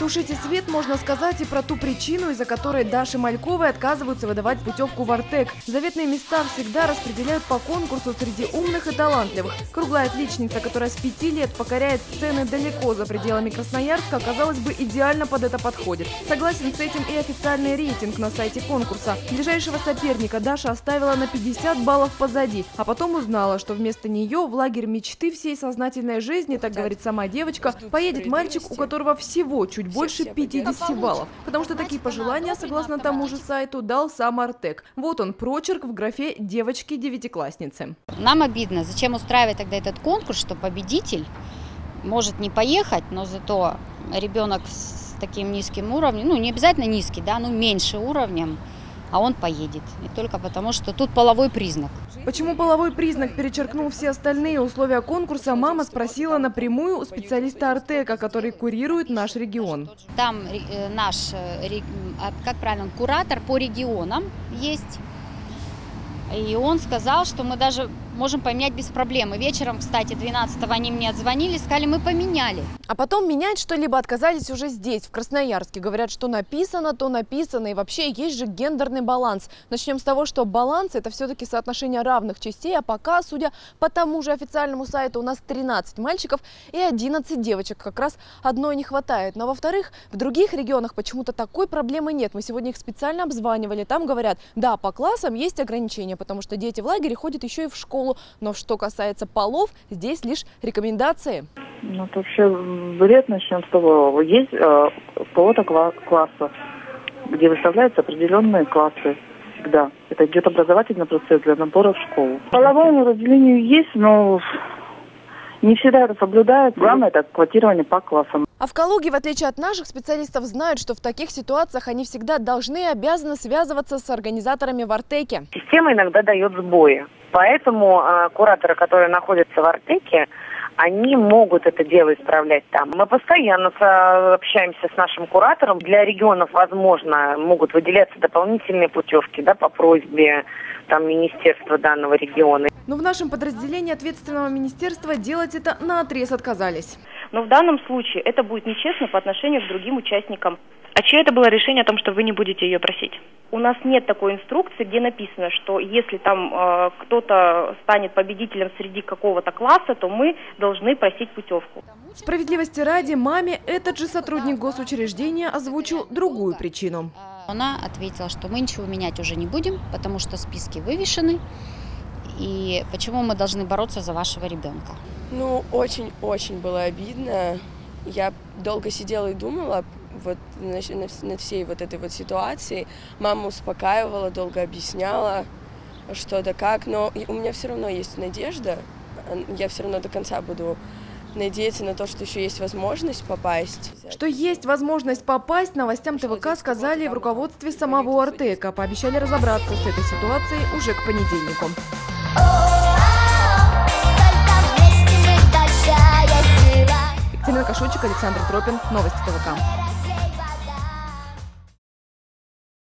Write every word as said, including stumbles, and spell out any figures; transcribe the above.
Тушите свет, можно сказать, и про ту причину, из-за которой Даше Мальковой отказываются выдавать путевку в Артек. Заветные места всегда распределяют по конкурсу среди умных и талантливых. Круглая отличница, которая с пяти лет покоряет сцены далеко за пределами Красноярска, казалось бы, идеально под это подходит. Согласен с этим и официальный рейтинг на сайте конкурса. Ближайшего соперника Даша оставила на пятьдесят баллов позади, а потом узнала, что вместо нее в лагерь мечты всей сознательной жизни, так говорит сама девочка, поедет мальчик, у которого всего чуть больше пятидесяти баллов. Потому что такие пожелания, согласно тому же сайту, дал сам Артек. Вот он, прочерк в графе девочки-девятиклассницы. Нам обидно, зачем устраивать тогда этот конкурс, что победитель может не поехать, но зато ребенок с таким низким уровнем, ну не обязательно низкий, да, но меньше уровнем, а он поедет. И только потому, что тут половой признак. Почему половой признак перечеркнул все остальные условия конкурса, мама спросила напрямую у специалиста Артека, который курирует наш регион. Там э, наш, э, как правильно, куратор по регионам есть. И он сказал, что мы даже можем поменять без проблем. И вечером, кстати, двенадцатого они мне отзвонили, сказали, мы поменяли. А потом менять что-либо отказались уже здесь, в Красноярске. Говорят, что написано, то написано. И вообще есть же гендерный баланс. Начнем с того, что баланс – это все-таки соотношение равных частей. А пока, судя по тому же официальному сайту, у нас тринадцать мальчиков и одиннадцать девочек. Как раз одной не хватает. Но во-вторых, в других регионах почему-то такой проблемы нет. Мы сегодня их специально обзванивали. Там говорят, да, по классам есть ограничения, потому что дети в лагере ходят еще и в школу. Но что касается полов, здесь лишь рекомендации. Ну, это вообще бред, начнем с того. Есть э, кого-то класса, где выставляются определенные классы всегда. Это идет образовательный процесс для набора в школу. Половому разделению есть, но не всегда это соблюдают. Главное – это квотирование по классам. А в Калуге, в отличие от наших специалистов, знают, что в таких ситуациях они всегда должны и обязаны связываться с организаторами в Артеке. Система иногда дает сбои. Поэтому э, кураторы, которые находятся в Артеке, они могут это дело исправлять там. Мы постоянно общаемся с нашим куратором. Для регионов, возможно, могут выделяться дополнительные путевки, да, по просьбе там министерства данного региона. Но в нашем подразделении ответственного министерства делать это наотрез отказались. Но в данном случае это будет нечестно по отношению к другим участникам. А чье это было решение о том, что вы не будете ее просить? У нас нет такой инструкции, где написано, что если там э, кто-то станет победителем среди какого-то класса, то мы должны просить путевку. Справедливости ради, маме этот же сотрудник госучреждения озвучил другую причину. Она ответила, что мы ничего менять уже не будем, потому что списки вывешены. И почему мы должны бороться за вашего ребенка? Ну, очень-очень было обидно. Я долго сидела и думала вот над всей вот этой вот ситуацией. Мама успокаивала, долго объясняла, что да как. Но у меня все равно есть надежда. Я все равно до конца буду надеяться на то, что еще есть возможность попасть. Что есть возможность попасть, новостям ТВК сказали в руководстве самого Артека. Пообещали разобраться с этой ситуацией уже к понедельнику. Екатерина Кашучик, Александр Тропин. Новости ТВК.